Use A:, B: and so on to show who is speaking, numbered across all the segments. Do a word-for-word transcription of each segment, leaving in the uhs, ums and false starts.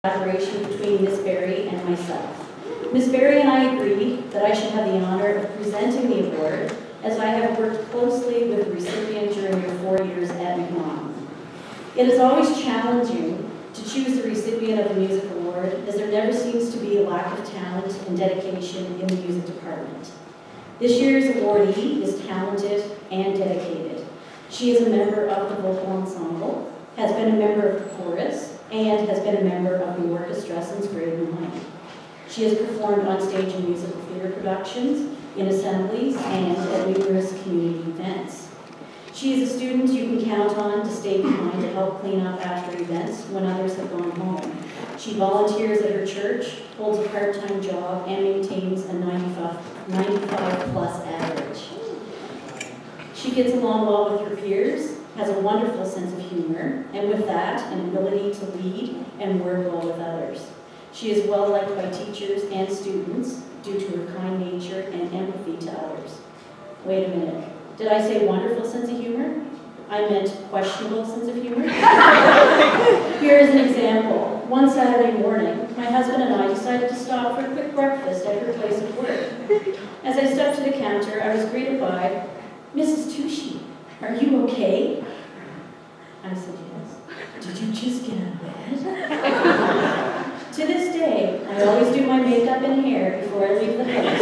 A: Collaboration between Miss Berry and myself. Miss Berry and I agreed that I should have the honor of presenting the award, as I have worked closely with the recipient during your four years at McNaughton. It is always challenging to choose the recipient of the music award, as there never seems to be a lack of talent and dedication in the music department. This year's awardee is talented and dedicated. She is a member of the vocal ensemble, has been a member of the chorus, and has been a member of the orchestra since grade nine. She has performed on stage in musical theater productions, in assemblies, and at numerous community events. She is a student you can count on to stay behind to help clean up after events when others have gone home. She volunteers at her church, holds a part-time job, and maintains a ninety-five plus average. She gets along well with her peers, has a wonderful sense of humor, and with that, an ability to lead and work well with others. She is well liked by teachers and students due to her kind nature and empathy to others. Wait a minute, did I say wonderful sense of humor? I meant questionable sense of humor. Here is an example. One Saturday morning, my husband and I decided to stop for a quick breakfast at her place of work. As I stepped to the counter, I was greeted by, "Missus Tushy, are you okay?" I said, "Yes." "Did you just get out of bed?" To this day, I always do my makeup and hair before I leave the house,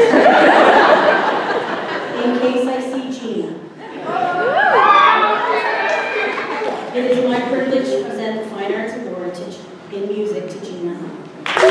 A: in case I see Gina. It is my privilege to present the Fine Arts Award to, in music to Gina Hunt.